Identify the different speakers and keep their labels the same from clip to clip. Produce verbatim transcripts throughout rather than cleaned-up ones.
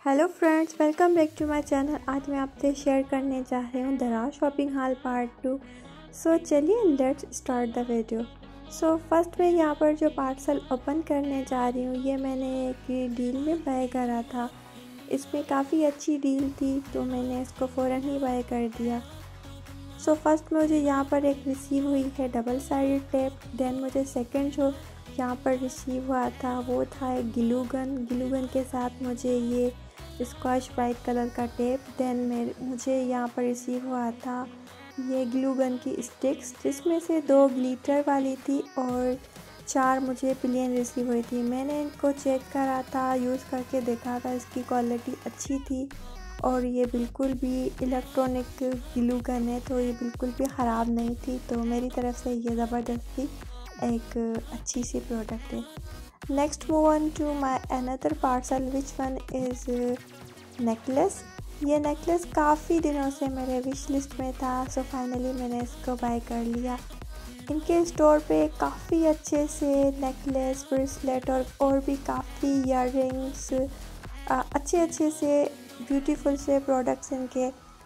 Speaker 1: Hello friends, welcome back to my channel. आज मैं आपसे शेयर करने जा रही हूँ Daraz shopping haul part two. So चलिए let's start the video. So first मैं यहाँ पर जो पार्सल ओपन करने जा रही हूँ, ये मैंने एक डील में बाय करा था। इसमें काफ़ी अच्छी डील थी तो मैंने इसको फ़ौरन ही बाय कर दिया। सो फर्स्ट मुझे यहाँ पर एक रिसीव हुई है डबल साइडेड टेप। देन मुझे सेकंड जो यहाँ पर रिसीव हुआ था वो था एक ग्लू गन। ग्लू गन के साथ मुझे ये स्कॉच वाइट कलर का टेप। देन मेरे मुझे यहाँ पर रिसीव हुआ था ये ग्लू गन की स्टिक्स, जिसमें से दो ग्लिटर वाली थी और चार मुझे प्लेन रिसीव हुई थी। मैंने इनको चेक करा था, यूज़ करके देखा था, इसकी क्वालिटी अच्छी थी और ये बिल्कुल भी इलेक्ट्रॉनिक ग्लू गन है तो ये बिल्कुल भी ख़राब नहीं थी। तो मेरी तरफ से ये ज़बरदस्ती एक अच्छी सी प्रोडक्ट है। Next move on to my another parcel which one is necklace. ये नेकलेस काफ़ी दिनों से मेरे विश लिस्ट में था, सो फाइनली मैंने इसको बाय कर लिया। इनके स्टोर पे काफ़ी अच्छे से नेकलेस, ब्रेसलेट और और भी काफ़ी ईयररिंग्स, अच्छे अच्छे से ब्यूटीफुल से प्रोडक्ट्स इनके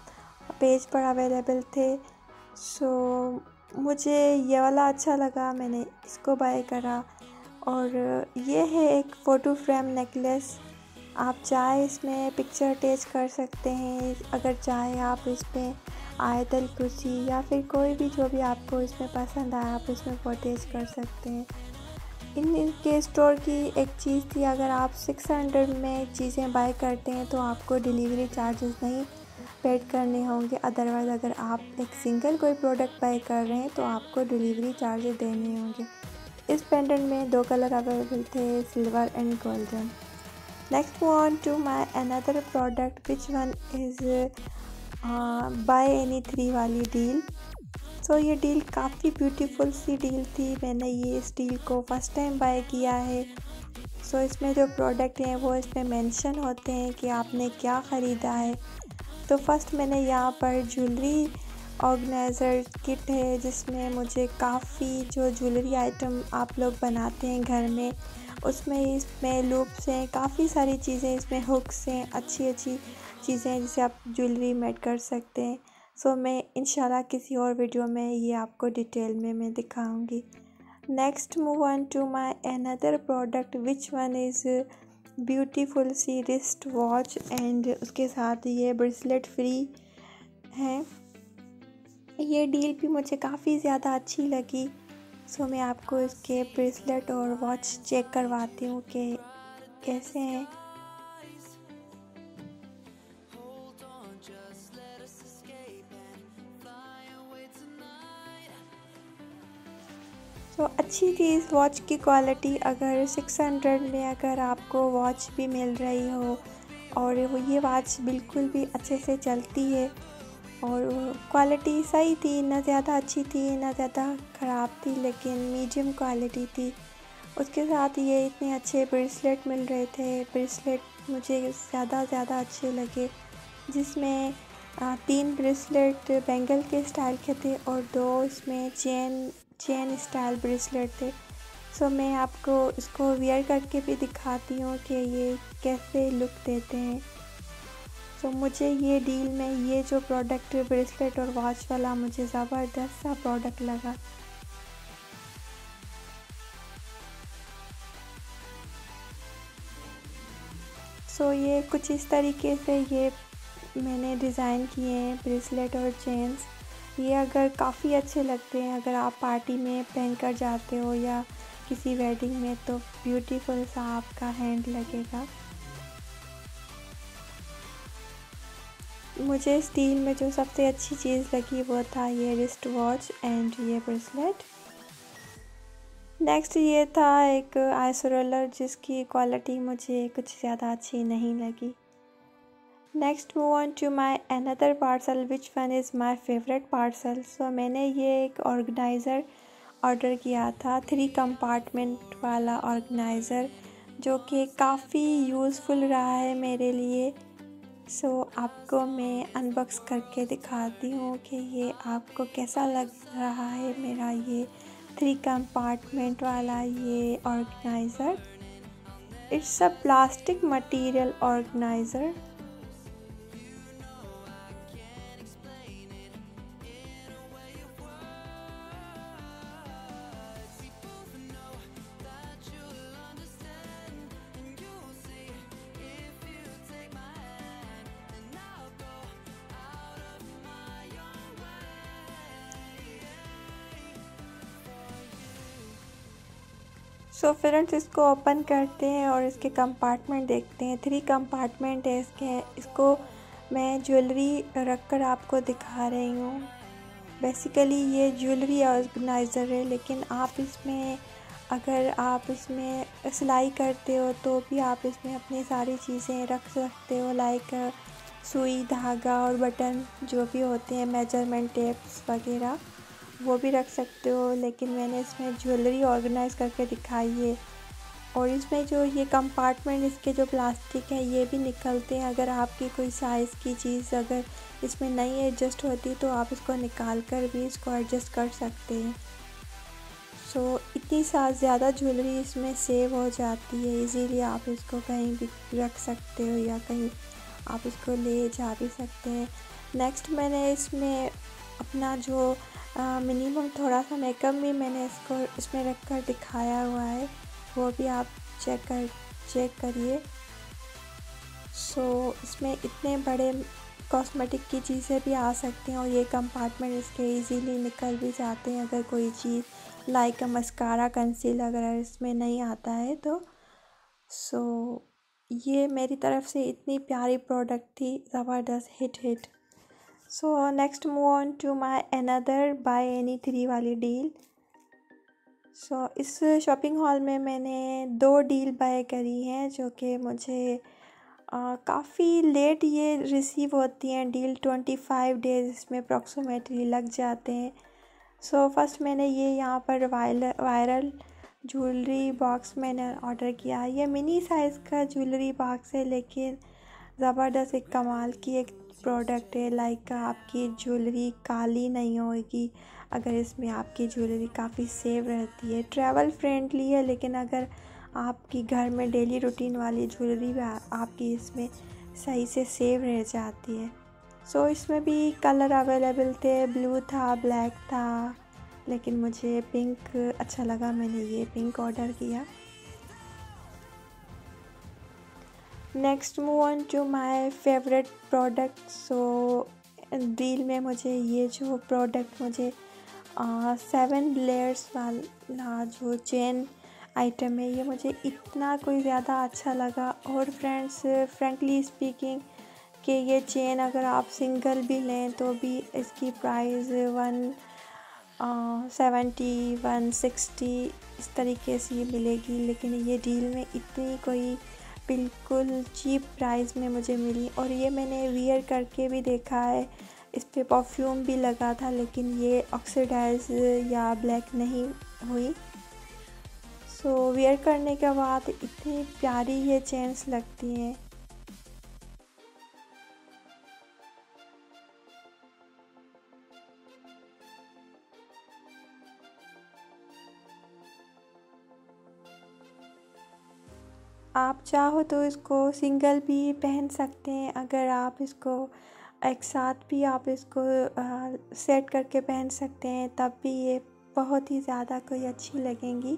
Speaker 1: पेज पर अवेलेबल थे। सो मुझे ये वाला अच्छा लगा, मैंने इसको बाय करा। और ये है एक फ़ोटो फ्रेम नेकलेस। आप चाहे इसमें पिक्चर अटैच कर सकते हैं, अगर चाहे आप इसमें आयतल कुर्सी या फिर कोई भी जो भी आपको इसमें पसंद आए आप इसमें अटैच कर सकते हैं। इन इनके स्टोर की एक चीज़ थी, अगर आप सिक्स हंड्रेड में चीज़ें बाय करते हैं तो आपको डिलीवरी चार्जेस नहीं पेड करने होंगे। अदरवाइज़ अगर आप एक सिंगल कोई प्रोडक्ट बाय कर रहे हैं तो आपको डिलीवरी चार्जेस देने होंगे। इस पेंडेंट में दो कलर अवेलेबल थे, silver and golden. Next move on to my another product which one is buy any three वाली डील। सो ये डील काफ़ी ब्यूटीफुल सी डील थी। मैंने ये इस डील को फर्स्ट टाइम बाय किया है। सो so, इसमें जो प्रोडक्ट हैं वो इसमें मेंशन होते हैं कि आपने क्या ख़रीदा है। तो फर्स्ट मैंने यहाँ पर ज्वेलरी ऑर्गेनाइज़र किट है, जिसमें मुझे काफ़ी जो ज्वेलरी आइटम आप लोग बनाते हैं घर में उसमें इसमें लूप्स हैं, काफ़ी सारी चीज़ें इसमें, हुक्स हैं, अच्छी अच्छी चीज़ें हैं जिसे आप ज्वेलरी मेड कर सकते हैं। सो so, मैं इंशाल्लाह किसी और वीडियो में ये आपको डिटेल में मैं दिखाऊंगी। Next move on to my another product which one is beautiful सी रिस्ट वॉच एंड उसके साथ ये ब्रेसलेट फ्री है। ये डील भी मुझे काफ़ी ज़्यादा अच्छी लगी। सो so, मैं आपको इसके ब्रेसलेट और वॉच चेक करवाती हूँ कि कैसे हैं। तो अच्छी थी इस वॉच की क्वालिटी। अगर सिक्स हंड्रेड में अगर आपको वॉच भी मिल रही हो और वो ये वॉच बिल्कुल भी अच्छे से चलती है और क्वालिटी सही थी, ना ज़्यादा अच्छी थी ना ज़्यादा ख़राब थी, लेकिन मीडियम क्वालिटी थी। उसके साथ ये इतने अच्छे ब्रेसलेट मिल रहे थे। ब्रेसलेट मुझे ज़्यादा ज़्यादा अच्छे लगे, जिसमें तीन ब्रेसलेट बैंगल के स्टाइल के थे और दो इसमें चेन चेन स्टाइल ब्रेसलेट थे। सो मैं आपको इसको वियर करके भी दिखाती हूँ कि ये कैसे लुक देते हैं। सो मुझे ये डील में ये जो प्रोडक्ट ब्रेसलेट और वॉच वाला मुझे ज़बरदस्त सा प्रोडक्ट लगा। सो ये कुछ इस तरीके से ये मैंने डिज़ाइन किए हैं ब्रेसलेट और चेन्स। ये अगर काफ़ी अच्छे लगते हैं, अगर आप पार्टी में पहन कर जाते हो या किसी वेडिंग में तो ब्यूटीफुल सा आपका हैंड लगेगा। मुझे इस डील में जो सबसे अच्छी चीज़ लगी वो था ये रिस्ट वॉच एंड ये ब्रेसलेट। नेक्स्ट ये था एक आइस रोलर, जिसकी क्वालिटी मुझे कुछ ज़्यादा अच्छी नहीं लगी। Next move on to my another parcel which one is my favourite parcel. So मैंने ये एक ऑर्गेनाइज़र ऑर्डर किया था, थ्री कंपार्टमेंट वाला ऑर्गेनाइज़र, जो कि काफ़ी यूज़फुल रहा है मेरे लिए। सो so, आपको मैं अनबॉक्स करके दिखाती हूँ कि ये आपको कैसा लग रहा है मेरा ये थ्री कंपार्टमेंट वाला ये organizer. It's a plastic material organizer. So so friends, इसको ओपन करते हैं और इसके कंपार्टमेंट देखते हैं। थ्री कंपार्टमेंट है इसके। इसको मैं ज्वेलरी रख कर आपको दिखा रही हूँ। बेसिकली ये ज्वेलरी ऑर्गेनाइज़र है, लेकिन आप इसमें अगर आप इसमें सिलाई करते हो तो भी आप इसमें अपनी सारी चीज़ें रख सकते हो, लाइक सुई, धागा और बटन जो भी होते हैं, मेजरमेंट टेप्स वगैरह, वो भी रख सकते हो। लेकिन मैंने इसमें ज्वेलरी ऑर्गेनाइज करके दिखाई है। और इसमें जो ये कंपार्टमेंट इसके जो प्लास्टिक है ये भी निकलते हैं। अगर आपकी कोई साइज़ की चीज़ अगर इसमें नहीं एडजस्ट होती तो आप इसको निकाल कर भी इसको एडजस्ट कर सकते हैं। सो so, इतनी सा ज़्यादा ज्वेलरी इसमें सेव हो जाती है। इजीली आप इसको कहीं भी रख सकते हो या कहीं आप इसको ले जा भी सकते हैं। नेक्स्ट मैंने इसमें अपना जो मिनिमम थोड़ा सा मेकअप भी मैंने इसको इसमें रख कर दिखाया हुआ है, वो भी आप चेक कर चेक करिए। सो so, इसमें इतने बड़े कॉस्मेटिक की चीज़ें भी आ सकती हैं और ये कंपार्टमेंट इसके इजीली निकल भी जाते हैं। अगर कोई चीज़ लाइक मस्कारा, कंसीलर अगर इसमें नहीं आता है तो। सो so, ये मेरी तरफ से इतनी प्यारी प्रोडक्ट थी, ज़बरदस्त hit hit. So next move on to my another buy any three वाली डील। सो so, इस शॉपिंग हॉल में मैंने दो डील बाय करी हैं जो कि मुझे काफ़ी लेट ये रिसीव होती हैं। डील ट्वेंटी फाइव डेज़ इसमें अप्रॉक्सीमेटली लग जाते हैं। सो so, फर्स्ट मैंने ये यहाँ पर वायरल वायरल ज्वेलरी बॉक्स मैंने ऑर्डर किया। ये मिनी साइज़ का ज्वेलरी बॉक्स है, लेकिन ज़बरदस्त एक कमाल की एक प्रोडक्ट है। लाइक आपकी ज्वेलरी काली नहीं होगी अगर इसमें आपकी ज्वेलरी काफ़ी सेव रहती है। ट्रैवल फ्रेंडली है, लेकिन अगर आपकी घर में डेली रूटीन वाली ज्वेलरी भी आपकी इसमें सही से सेव रह जाती है। सो so, इसमें भी कलर अवेलेबल थे, ब्लू था, ब्लैक था, लेकिन मुझे पिंक अच्छा लगा, मैंने ये पिंक ऑर्डर किया। Next move on to my favourite product. So deal में मुझे ये जो प्रोडक्ट मुझे सेवन लेयर्स वाला जो चेन आइटम है, ये मुझे इतना कोई ज़्यादा अच्छा लगा। और फ्रेंड्स, फ्रेंकली स्पीकिंग कि ये चेन अगर आप सिंगल भी लें तो भी इसकी price one seventy one sixty इस तरीके से ये मिलेगी, लेकिन ये डील में इतनी कोई बिल्कुल चीप प्राइस में मुझे मिली। और ये मैंने वियर करके भी देखा है, इस पे परफ्यूम भी लगा था, लेकिन ये ऑक्सीडाइज या ब्लैक नहीं हुई। सो so, वियर करने के बाद इतनी प्यारी ये चेन्स लगती हैं। आप चाहो तो इसको सिंगल भी पहन सकते हैं। अगर आप इसको एक साथ भी आप इसको आ, सेट करके पहन सकते हैं, तब भी ये बहुत ही ज़्यादा कोई अच्छी लगेंगी।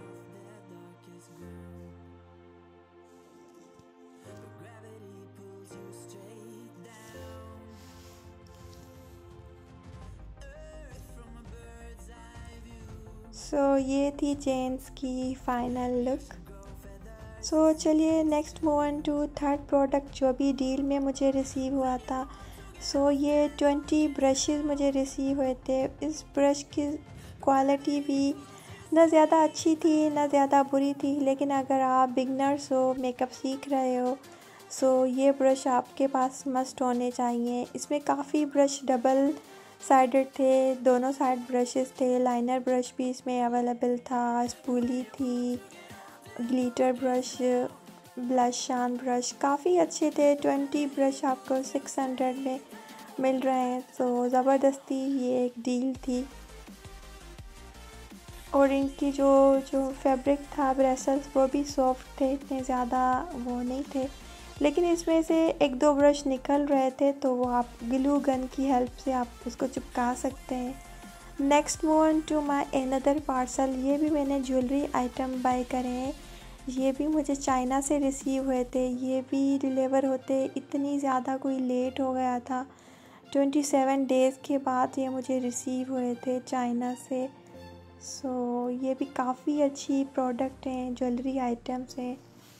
Speaker 1: सो so, ये थी चेन्स की फाइनल लुक। सो so, चलिए next move on to third product जो भी डील में मुझे रिसीव हुआ था। सो so, ये ट्वेंटी ब्रशेज़ मुझे रिसीव हुए थे। इस ब्रश की क्वालिटी भी ना ज़्यादा अच्छी थी ना ज़्यादा बुरी थी, लेकिन अगर आप बिगनर्स हो, मेकअप सीख रहे हो, सो so, ये ब्रश आपके पास मस्ट होने चाहिए। इसमें काफ़ी ब्रश डबल साइडेड थे, दोनों साइड ब्रशेस थे। लाइनर ब्रश भी इसमें अवेलेबल था, स्पूली थी, glitter brush, blush on brush काफ़ी अच्छे थे। ट्वेंटी ब्रश आपको सिक्स हंड्रेड में मिल रहे हैं, तो ज़बरदस्ती ये एक डील थी। और इनकी जो जो फैब्रिक था ब्रेसल्स वो भी सॉफ्ट थे, इतने ज़्यादा वो नहीं थे, लेकिन इसमें से एक दो ब्रश निकल रहे थे, तो वो आप ग्लू गन की हेल्प से आप उसको चिपका सकते हैं। Next move on to my another parcel. ये भी मैंने ज्वेलरी आइटम बाय करे हैं। ये भी मुझे चाइना से रिसीव हुए थे। ये भी डिलीवर होते इतनी ज़्यादा कोई लेट हो गया था, ट्वेंटी सेवन डेज़ के बाद ये मुझे रिसीव हुए थे चाइना से। सो so, ये भी काफ़ी अच्छी प्रोडक्ट हैं, ज्वेलरी आइटम्स हैं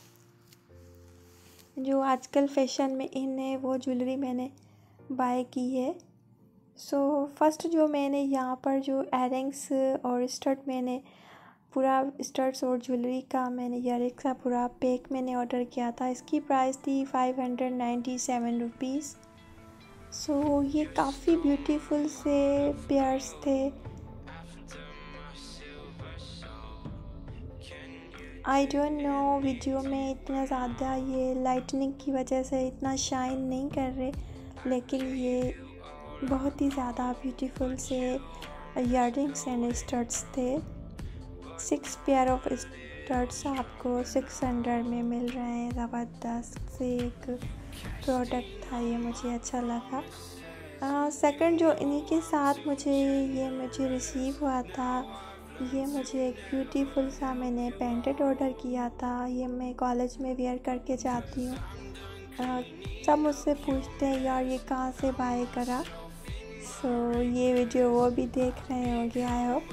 Speaker 1: जो आजकल फैशन में इन है, वो ज्वेलरी मैंने बाय की है। सो so, फर्स्ट जो मैंने यहाँ पर जो एयरिंग्स और स्टड मैंने पूरा स्टड्स और ज्वेलरी का मैंने ईयरिंग्स का पूरा पैक मैंने ऑर्डर किया था। इसकी प्राइस थी five hundred ninety seven rupees. So ये काफ़ी ब्यूटीफुल से पेयर्स थे। आई डोंट नो वीडियो में इतना ज़्यादा ये लाइटनिंग की वजह से इतना शाइन नहीं कर रहे, लेकिन ये बहुत ही ज़्यादा ब्यूटीफुल से ईयरिंग्स एंड स्टड्स थे। सिक्स पेयर ऑफ स्टड्स आपको सिक्स हंड्रेड में मिल रहे हैं। ज़बरदस्त से एक प्रोडक्ट था, ये मुझे अच्छा लगा। सेकंड uh, जो इन्हीं के साथ मुझे ये मुझे रिसीव हुआ था, ये मुझे एक ब्यूटीफुल सा मैंने पैंटेड ऑर्डर किया था। ये मैं कॉलेज में वेयर करके जाती हूँ। uh, सब मुझसे पूछते हैं यार ये कहाँ से बाय करा। सो so, ये वीडियो वो भी देख रहे होंगे आई होप।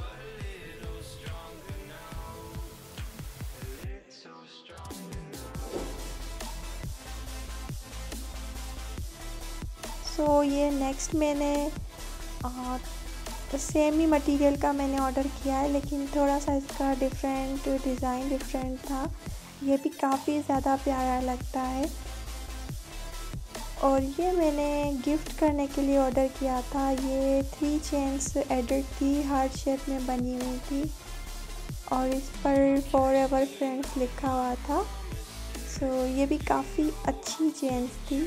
Speaker 1: सो so, ये नेक्स्ट मैंने आ, सेम ही मटेरियल का मैंने ऑर्डर किया है, लेकिन थोड़ा सा इसका डिफरेंट डिज़ाइन डिफरेंट था। ये भी काफ़ी ज़्यादा प्यारा लगता है। और ये मैंने गिफ्ट करने के लिए ऑर्डर किया था। ये थ्री चेन्स एडेड थी, हार्ट शेप में बनी हुई थी और इस पर फॉर एवर फ्रेंड्स लिखा हुआ था। सो so, ये भी काफ़ी अच्छी चेन्स थी।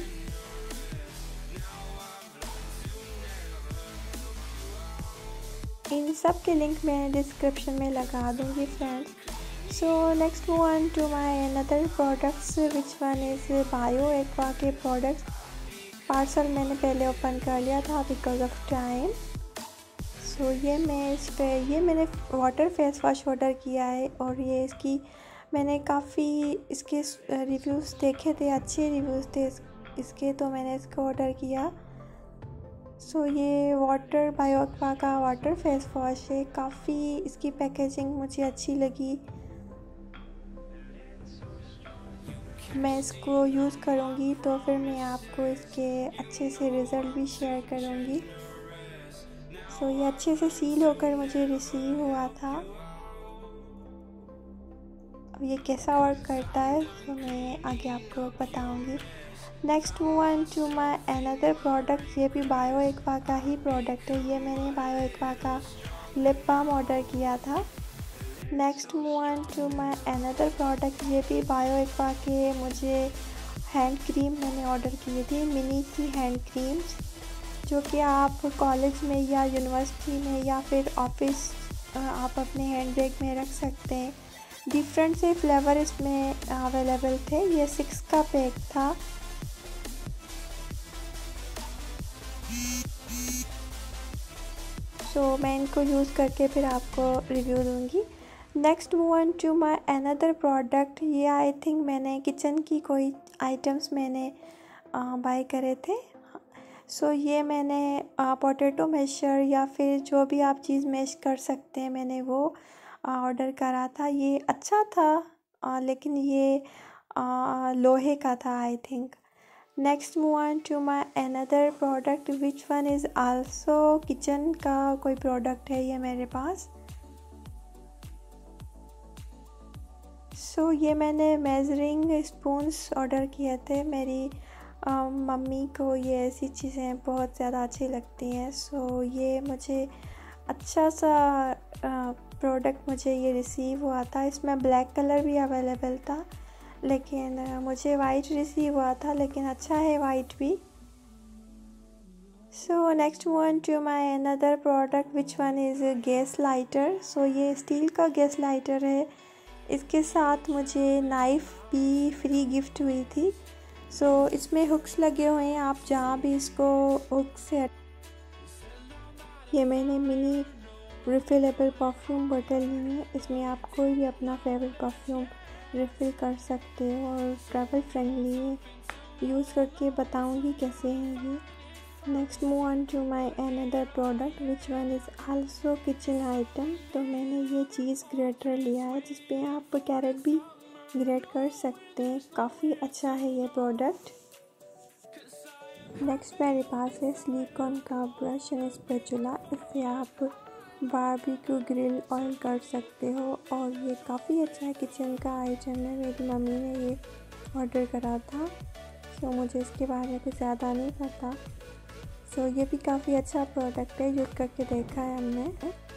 Speaker 1: इन सब के लिंक मैं डिस्क्रिप्शन में लगा दूँगी friends. So next move on to my another products which one is Bio Aqua के प्रोडक्ट्स। पार्सल मैंने पहले ओपन कर लिया था बिकॉज ऑफ टाइम। सो ये मैं इस पर ये मैंने वाटर फेस वॉश ऑर्डर किया है और ये इसकी मैंने काफ़ी इसके रिव्यूज़ देखे थे, अच्छे रिव्यूज़ थे इसके, तो मैंने इसको ऑर्डर किया। सो so, ये वाटर बायो एक्वा का वाटर फेस वॉश है। काफ़ी इसकी पैकेजिंग मुझे अच्छी लगी। मैं इसको यूज़ करूँगी तो फिर मैं आपको इसके अच्छे से रिज़ल्ट भी शेयर करूँगी। सो so, ये अच्छे से सील होकर मुझे रिसीव हुआ था। अब ये कैसा वर्क करता है तो मैं आगे आपको बताऊँगी। Next move on to my another product. ये भी बायो एक्वा का ही प्रोडक्ट है। ये मैंने बायो एक्वा का लिप बाम ऑर्डर किया था। Next move on to my another product. ये भी बायो एक्वा के मुझे हैंड क्रीम मैंने ऑर्डर किए थे, मिनी सी हैंड क्रीम्स, जो कि आप कॉलेज में या यूनिवर्सिटी में या फिर ऑफिस आप अपने हैंड बैग में रख सकते हैं। डिफरेंट से फ्लेवर इसमें अवेलेबल थे। ये सिक्स का पैक था। सो so, मैं इनको यूज़ करके फिर आपको रिव्यू दूंगी। Next move on to my another product. ये आई थिंक मैंने किचन की कोई आइटम्स मैंने बाय करे थे। सो so, ये मैंने पोटैटो मैशर या फिर जो भी आप चीज़ मैश कर सकते हैं, मैंने वो ऑर्डर करा था। ये अच्छा था आ, लेकिन ये आ, लोहे का था I think. Next move on to my another product which one is also kitchen का कोई प्रोडक्ट है ये मेरे पास। सो so, ये मैंने मेजरिंग स्पून्स ऑर्डर किए थे। मेरी आ, मम्मी को ये ऐसी चीज़ें बहुत ज़्यादा अच्छी लगती हैं। सो so, ये मुझे अच्छा सा प्रोडक्ट मुझे ये रिसीव हुआ था। इसमें ब्लैक कलर भी अवेलेबल था, लेकिन मुझे वाइट रिसीव हुआ था, लेकिन अच्छा है वाइट भी। So next one to my another product which one is gas lighter. So ये स्टील का गैस लाइटर है। इसके साथ मुझे नाइफ़ भी फ्री गिफ्ट हुई थी। सो so, इसमें हुक्स लगे हुए हैं, आप जहाँ भी इसको हुक से। ये मैंने मिनी रिफिलेबल परफ्यूम बोतल ली है। इसमें आप कोई भी अपना फेवरेट परफ्यूम रिफ़िल कर सकते हो और ट्रैवल फ्रेंडली है। यूज़ करके बताऊंगी कैसे है ये। Next move on to my another product which one is also kitchen item. तो मैंने ये चीज़ ग्रेटर लिया है जिस पे आप कैरेट भी ग्रेट कर सकते हैं। काफ़ी अच्छा है ये प्रोडक्ट। नेक्स्ट मेरे पास है सिलिकॉन का ब्रश एंड स्पैचुला। इससे आप बारबेक्यू ग्रिल ऑयल कर सकते हो और ये काफ़ी अच्छा किचन का आइटम है। मेरी मम्मी ने ये ऑर्डर करा था, सो मुझे इसके बारे में कुछ ज़्यादा नहीं पता। सो ये भी काफ़ी अच्छा प्रोडक्ट है, यूज़ करके देखा है हमने।